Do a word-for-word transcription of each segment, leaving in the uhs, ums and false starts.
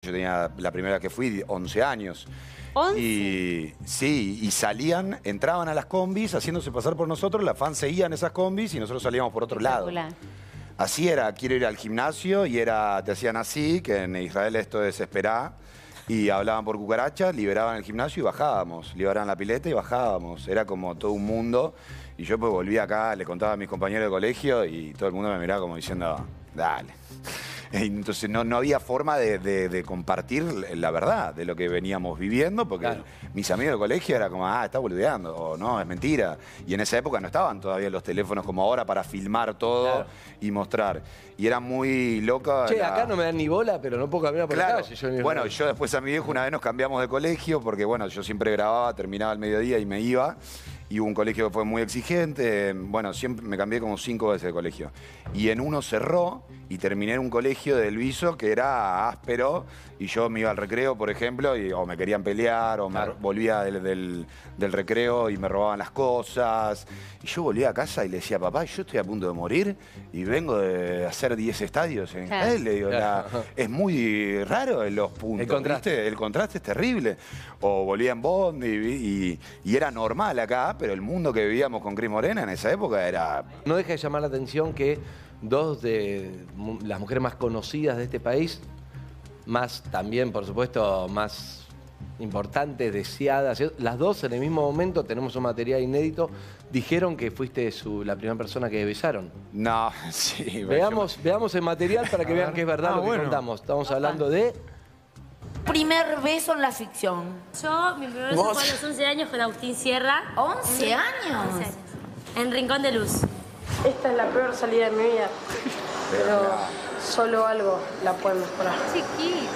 yo tenía la primera vez que fui, once años. ¿once? Y sí, y salían, entraban a las combis haciéndose pasar por nosotros, las fans seguían esas combis y nosotros salíamos por otro lado. Así era, quiero ir al gimnasio y era, te hacían así, que en Israel esto es esperá, y hablaban por cucarachas, liberaban el gimnasio y bajábamos, liberaban la pileta y bajábamos. Era como todo un mundo. Y yo pues volví acá, le contaba a mis compañeros de colegio y todo el mundo me miraba como diciendo, dale. Entonces no, no había forma de, de, de compartir la verdad de lo que veníamos viviendo, porque claro, mis amigos de colegio era como, ah, está boludeando, o no, es mentira. Y en esa época no estaban todavía los teléfonos como ahora para filmar todo, claro, y mostrar. Y era muy loca. Che, la... acá no me dan ni bola, pero no puedo caminar por claro, la calle. Yo bueno, yo después a mi viejo una vez nos cambiamos de colegio, porque bueno, yo siempre grababa, terminaba el mediodía y me iba. Y hubo un colegio que fue muy exigente. Bueno, siempre me cambié como cinco veces de colegio. Y en uno cerró y terminé en un colegio de Elviso que era áspero. Y yo me iba al recreo, por ejemplo, y o me querían pelear, o claro, me volvía del, del, del recreo y me robaban las cosas. Y yo volvía a casa y le decía, papá, yo estoy a punto de morir y vengo de hacer diez estadios en claro, Israel. Le digo, claro, la, es muy raro en los puntos. El contraste. ¿Viste? El contraste es terrible. O volvía en Bond y, y, y era normal acá, pero el mundo que vivíamos con Cris Morena en esa época era... No deja de llamar la atención que dos de las mujeres más conocidas de este país, más también, por supuesto, más importantes, deseadas, las dos en el mismo momento, tenemos un material inédito, dijeron que fuiste su, la primera persona que besaron. No, sí. Veamos, yo... veamos el material para que vean que es verdad ah, lo que bueno. contamos. Estamos hablando de... Primer beso en la ficción. Yo, mi primer beso fue a los once años con Agustín Sierra. ¿once años? once años. En Rincón de Luz. Esta es la peor salida de mi vida, pero solo algo la puede mejorar. Chiquito.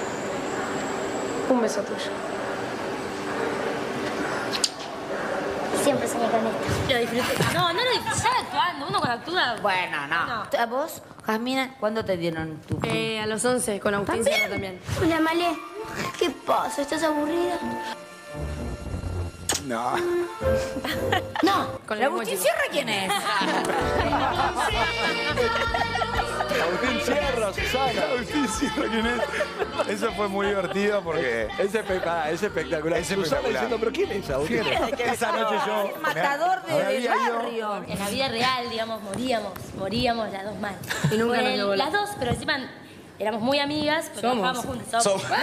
¿Qué? Un beso tuyo. Siempre soñé con esto. Lo disfruté. No, no lo disfruté. Estaba actuando. Uno cuando actúa... Bueno, no. no. ¿A vos, Jasmina, cuándo te dieron tu...? Eh, a los once, con Agustín Sierra también. Hola, Male. ¿Qué pasa? ¿Estás aburrida? No. No. ¿Con Agustín Sierra quién es? Agustín Sierra, Susana. Agustín Sierra, ¿quién es? Eso fue muy divertido porque... Es, espectacular. Es espectacular. Es Susana espectacular. diciendo, ¿pero quién es Agustín? Esa noche yo... El matador de, del barrio. En la vida real, digamos, moríamos. Moríamos las dos mal. Y nunca Por nos el, dio bola. Las dos, pero encima éramos muy amigas, porque Somos. trabajábamos juntas. Somos. Somos.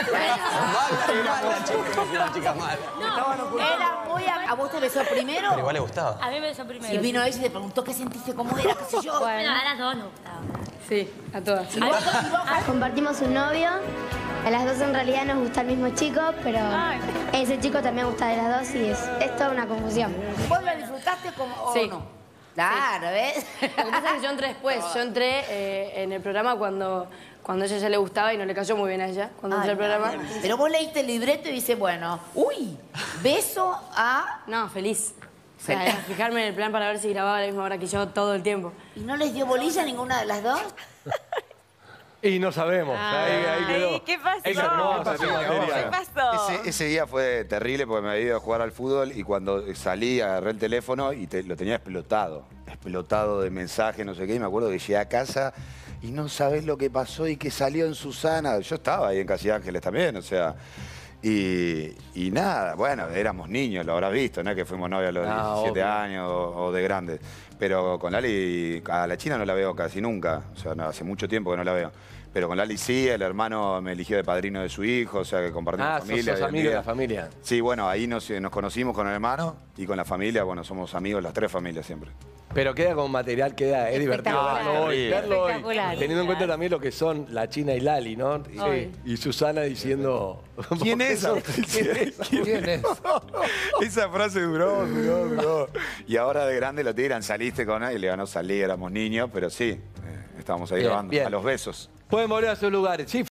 Una chica mala. No, Era muy... A, ¿A vos te besó primero? Pero igual le gustaba. a mí me besó primero. Y vino ella y te preguntó qué sentiste, cómo era, qué sé yo. Bueno, a las dos nos gustaba. Sí, a todas. ¿Y vos, y vos, Compartimos un novio. A las dos en realidad nos gusta el mismo chico, pero ese chico también gusta de las dos y es, es toda una confusión. ¿Vos lo disfrutaste como, o Sí. no? Claro, ¿ves? Lo que pasa es que yo entré después. Yo entré eh, en el programa cuando, cuando a ella ya le gustaba y no le cayó muy bien a ella. Cuando entré al programa. No, pero vos leíste el libreto y dices, bueno, uy, beso a... No, feliz. O sea, era fijarme en el plan para ver si grababa a la misma hora que yo todo el tiempo. ¿Y no les dio bolilla a ninguna de las dos? Y no sabemos. Ahí, ahí quedó. Ay, ¿qué pasó? Es hermoso ese material. ¿Qué pasó? Ese, ese día fue terrible porque me había ido a jugar al fútbol y cuando salí agarré el teléfono y te, lo tenía explotado. Explotado de mensajes, no sé qué. Y me acuerdo que llegué a casa y no sabés lo que pasó y que salió en Susana. Yo estaba ahí en Casi Ángeles también, o sea... Y, y nada, bueno, éramos niños, lo habrás visto, ¿no? Que fuimos novios a los Ah, diecisiete obvio. años o, o de grandes. Pero con Lali, a la China no la veo casi nunca. O sea, no, hace mucho tiempo que no la veo. Pero con Lali sí, el hermano me eligió de padrino de su hijo, o sea que compartimos Ah, familia. sos y amigo de la amiga. familia. Sí, bueno, ahí nos, nos conocimos con el hermano y con la familia, bueno, somos amigos, las tres familias siempre. Pero queda como material, queda, es divertido Espectacular. verlo hoy, verlo hoy. Espectacular. Teniendo en cuenta también lo que son la China y Lali, ¿no? Y, Sí. y Susana diciendo... ¿Quién es? ¿Quién es? ¿Quién es? Esa frase duró, duró, duró. Y ahora de grande lo tiran, saliste con él, y le ganó salir, éramos niños, pero sí, eh, estábamos ahí Bien, grabando bien. a los besos. Pueden volver a sus lugares. Sí,